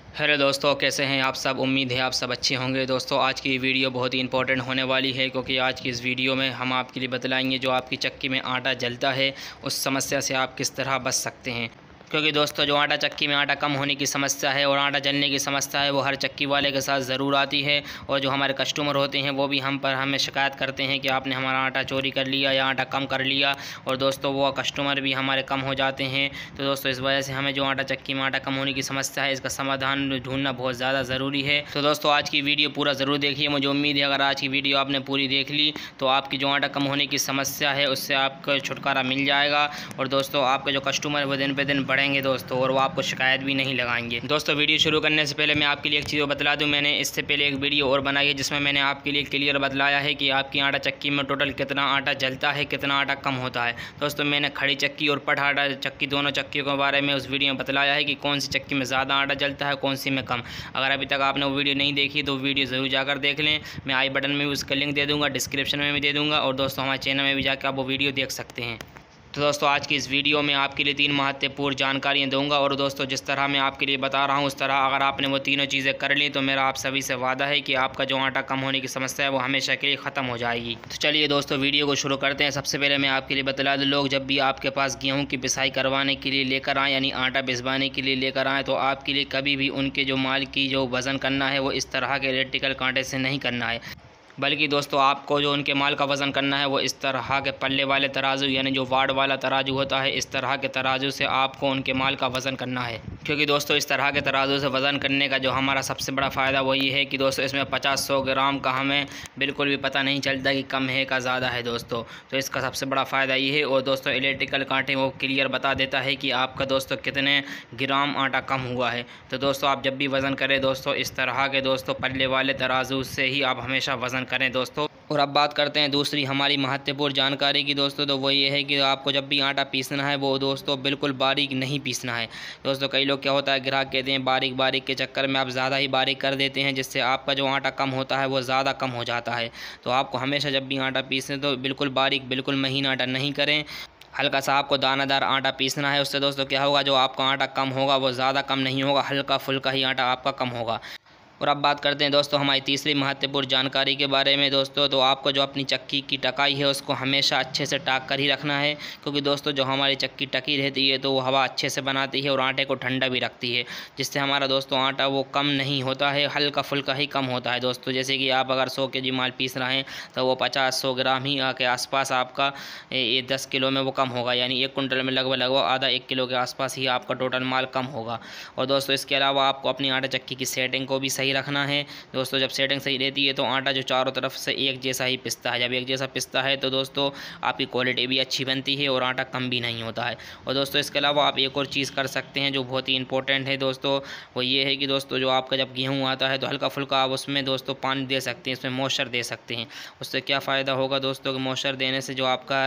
Hello दोस्तों, कैसे हैं आप सब। उम्मीद है आप सब अच्छे होंगे। दोस्तों आज की वीडियो बहुत ही इंपॉर्टेंट होने वाली है, क्योंकि आज की इस वीडियो में हम आपके लिए बतलाएंगे जो आपकी चक्की में आटा जलता है उस समस्या से आप किस तरह बच सकते हैं। क्योंकि दोस्तों जो आटा चक्की में आटा कम होने की समस्या है और आटा जलने की समस्या है वो हर चक्की वाले के साथ ज़रूर आती है। और जो हमारे कस्टमर होते हैं वो भी हमें शिकायत करते हैं कि आपने हमारा आटा चोरी कर लिया या आटा कम कर लिया। और दोस्तों वो कस्टमर भी हमारे कम हो जाते हैं। तो दोस्तों इस वजह से हमें जो आटा चक्की में आटा कम होने की समस्या है इसका समाधान ढूंढना बहुत ज़्यादा ज़रूरी है। तो दोस्तों आज की वीडियो पूरा ज़रूर देखिए। मुझे उम्मीद है अगर आज की वीडियो आपने पूरी देख ली तो आपकी जो आटा कम होने की समस्या है उससे आपको छुटकारा मिल जाएगा। और दोस्तों आपके जो कस्टमर है वो दिन पे दिन बढ़ेंगे दोस्तों, और वो आपको शिकायत भी नहीं लगाएंगे। दोस्तों वीडियो शुरू करने से पहले मैं आपके लिए एक चीज़ बतला दूं, मैंने इससे पहले एक वीडियो और बनाई है जिसमें मैंने आपके लिए क्लियर बतलाया है कि आपकी आटा चक्की में टोटल कितना आटा जलता है, कितना आटा कम होता है। दोस्तों मैंने खड़ी चक्की और पट आटा चक्की दोनों चक्कियों के बारे में उस वीडियो में बतलाया है कि कौन सी चक्की में ज़्यादा आटा जलता है, कौन सी में कम। अगर अभी तक आपने वो वीडियो नहीं देखी तो वीडियो ज़रूर जाकर देख लें। मैं आई बटन में भी उसका लिंक दे दूँगा, डिस्क्रिप्शन में भी दे दूँगा, और दोस्तों हमारे चैनल में भी जाकर आप वो वीडियो देख सकते हैं। तो दोस्तों आज की इस वीडियो में आपके लिए 3 महत्वपूर्ण जानकारियाँ दूंगा। और दोस्तों जिस तरह मैं आपके लिए बता रहा हूँ उस तरह अगर आपने वो तीनों चीज़ें कर ली तो मेरा आप सभी से वादा है कि आपका जो आटा कम होने की समस्या है वो हमेशा के लिए ख़त्म हो जाएगी। तो चलिए दोस्तों वीडियो को शुरू करते हैं। सबसे पहले मैं आपके लिए बतला दूँ, लोग जब भी आपके पास गेहूँ की पिसाई करवाने के लिए लेकर आएँ, यानी आटा पिसवाने के लिए लेकर आएँ, तो आपके लिए कभी भी उनके जो माल की जो वज़न करना है वो इस तरह के इलेक्ट्रिकल कांटे से नहीं करना है, बल्कि दोस्तों आपको जो उनके माल का वज़न करना है वो इस तरह के पल्ले वाले तराजू, यानी जो वार्ड वाला तराजू होता है, इस तरह के तराजू से आपको उनके माल का वज़न करना है। क्योंकि दोस्तों इस तरह के तराजू से वज़न करने का जो हमारा सबसे बड़ा फ़ायदा वो ये है कि दोस्तों इसमें 50-100 ग्राम का हमें बिल्कुल भी पता नहीं चलता कि कम है का ज़्यादा है दोस्तों। तो इसका सबसे बड़ा फ़ायदा ये है। और दोस्तों इलेक्ट्रिकल कांटे वो क्लियर बता देता है कि आपका दोस्तों कितने ग्राम आटा कम हुआ है। तो दोस्तों आप जब भी वज़न करें दोस्तों इस तरह के दोस्तों पल्ले वाले तराजू से ही आप हमेशा वज़न करें दोस्तों। और अब बात करते हैं दूसरी हमारी महत्वपूर्ण जानकारी की दोस्तों। तो वो ये है कि आपको जब भी आटा पीसना है वो दोस्तों बिल्कुल बारीक नहीं पीसना है। दोस्तों कई लोग क्या होता है, ग्राहक कहते हैं बारीक बारीक के चक्कर में आप ज़्यादा ही बारीक कर देते हैं, जिससे आपका जो आटा कम होता है वो ज़्यादा कम हो जाता है। तो आपको हमेशा जब भी आटा पीसने तो बिल्कुल बारीक बिल्कुल महीन आटा नहीं करें, हल्का सा आपको दानादार आटा पीसना है। उससे दोस्तों क्या होगा, जो आपका आटा कम होगा वो ज़्यादा कम नहीं होगा, हल्का फुल्का ही आटा आपका कम होगा। और अब बात करते हैं दोस्तों हमारी तीसरी महत्वपूर्ण जानकारी के बारे में दोस्तों। तो आपको जो अपनी चक्की की टकाई है उसको हमेशा अच्छे से टाक कर ही रखना है, क्योंकि दोस्तों जो हमारी चक्की टकी रहती है तो वो हवा अच्छे से बनाती है और आटे को ठंडा भी रखती है, जिससे हमारा दोस्तों आटा वो कम नहीं होता है, हल्का फुल्का ही कम होता है दोस्तों। जैसे कि आप अगर 100 kg माल पीस रहे हैं तो वो 50-100 ग्राम ही के आसपास आपका ये 10 किलो में वो कम होगा, यानी 1 कुंटल में लगभग आधा 1 किलो के आसपास ही आपका टोटल माल कम होगा। और दोस्तों इसके अलावा आपको अपनी आटा चक्की की सेटिंग को भी सही रखना है दोस्तों। जब सेटिंग सही रहती है तो आटा जो चारों तरफ से एक जैसा ही पिसता है। जब एक जैसा पिसता है तो दोस्तों आपकी क्वालिटी भी अच्छी बनती है और आटा कम भी नहीं होता है। और दोस्तों इसके अलावा आप एक और चीज़ कर सकते हैं जो बहुत ही इंपॉर्टेंट है दोस्तों, वो ये है कि दोस्तों जो आपका जब गेहूँ आता है तो हल्का फुल्का आप उसमें दोस्तों पानी दे सकते हैं, इसमें मॉइस्चर दे सकते हैं। उससे क्या फ़ायदा होगा दोस्तों कि मॉइस्चर देने से जो आपका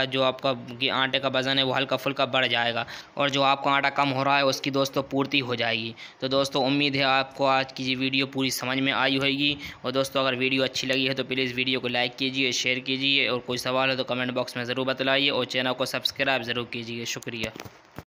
आटे का वज़न है वो हल्का फुल्का बढ़ जाएगा, और जो आपका आटा कम हो रहा है उसकी दोस्तों पूर्ति हो जाएगी। तो दोस्तों उम्मीद है आपको आज की ये वीडियो पूरी समझ में आई होगी। और दोस्तों अगर वीडियो अच्छी लगी है तो प्लीज़ वीडियो को लाइक कीजिए, शेयर कीजिए, और कोई सवाल है तो कमेंट बॉक्स में ज़रूर बतलाइए, और चैनल को सब्सक्राइब ज़रूर कीजिए। शुक्रिया।